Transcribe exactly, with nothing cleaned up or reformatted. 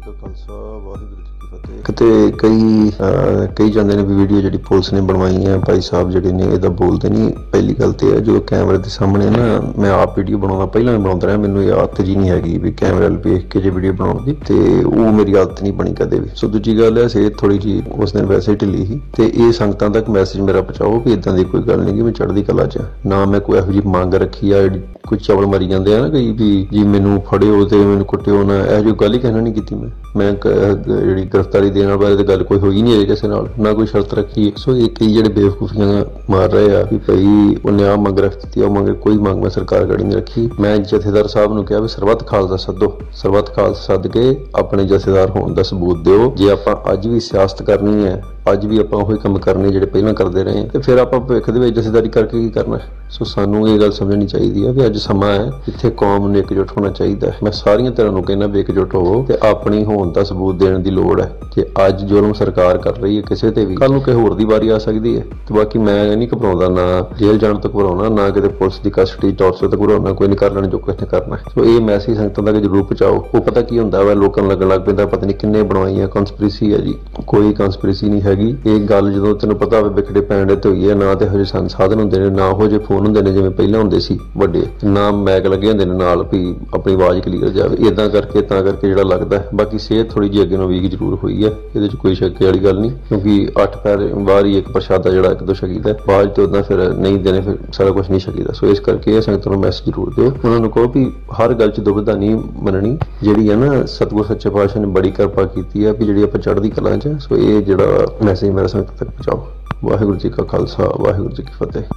का खालसा वाहिगुरू जी की फतेह। किते कई अ, कई जांदे ने भी वीडियो जिहड़ी पुलिस ने बनवाई है भाई साहब जिहड़े ने इहदा बोलते नहीं। पहली गल ते है जो कैमरे के सामने ना मैं आप वीडियो बनाउंदा पहलां भी बनाउंदा रहा, मैनूं ये आदत जी नहीं हैगी भी कैमरे वाल वेख के जे वीडियो बनाउण दी, ते ओह मेरी आदत नहीं बनी कदे भी। सो दूजी गल है सेहत थोड़ी जी उस दिन वैसे ही ढिली ही, ते इह संगतां तक मैसेज मेरा पहुंचाओ भी इदां दी कोई गल नहीं कि मैं चढ़दी कला च ना, मैं कोई इहो जी मंग रखी आ कोई चवल मरी जाते हैं ना कई भी जी मैनू फड़ियो तो मैनू कुटियो ना, यह जो गल ही कहना नहीं की मैं मैं जी गिरफ्तारी देने बारे तो गल कोई हुई नहीं है किसी नाल, ना कोई शर्त रखी। सो ये कई जो बेवकूफियां मार रहे हैं भी भाई उन्हें आ मंग रख दी, मंग कोई मंग मैं सरकार गड़ी नहीं रखी। मैं जथेदार साहब ने कहा भी सरबत खालसा सदो, सरबत खालसा सद के अपने जथेदार होने का सबूत दो। जे आप अज भी सियासत करनी है, अज भी आप उही काम करने जो पहला करते रहे हैं, तो फिर आप भविख के जथेदारी करके की करना है। सो सानू ये गल समझनी चाहिए है भी अज समा है जिथे कौम ने एकजुट होना चाहिए है। मैं सारिया तरह कहना भी एकजुट होवो ते अपनी होने का सबूत देने की लोड़ है। जे अज जुल्म सरकार कर रही है किसी ते भी, कल नूं किसी होर दी वारी आ सकती है। तो बाकी मैं नहीं घबराउंदा, ना जेल जाने तो घबराउणा, ना किते पुलिस की कस्टडी टॉर्चर तो घबराउणा, कोई नहीं कर लेना जो कुछ करना है। सो ये मैसेज संगतां तक जरूर पहुंचाओ। वो पता की हुंदा वा लोकां नूं लगन लग पैंदा पता नहीं किन्ने बनवाई है, कॉन्स्पिरेसी है जी, कोई कॉन्स्पिरेसी नहीं हैगी। एक गल जो तेन पता हो विखड़े पैण ते हुई है, ना तो हजे संसाधन होंदे ने, ना हो जे फोन होंदे ने जिवें पहलां हुंदे सी वड्डे, ना मैक लगे होंदे ने नाल भी अपनी आवाज़ क्लीयर जाए, इदां करके तां करके जिहड़ा लगदा है। बाकी सेहत थोड़ी जी अगे नालों वीक जरूर हुई है, इहदे च कोई शक वाली गल नहीं, क्योंकि अठ पैर बाहर ही एक प्रशादा जिहड़ा एक दो छकीदा है, बाद तो उदां फिर नहीं देने, फिर सारा कुछ नहीं छकीदा। सो इस करके संगतां नूं मैसेज जरूर दिओ, उन्हां नूं कहो भी हर गल च दुविधा नहीं मननी, जिहड़ी है ना सतगुर सच्चे पातशाह ने बड़ी किरपा कीती है भी जिहड़ी आपां चढ़दी कलां च। सो ये जिहड़ा मैसेज मेरा संगतां तक पहुंचाओ। वाहिगुरू जी का खालसा वाहिगुरू जी की फतेह।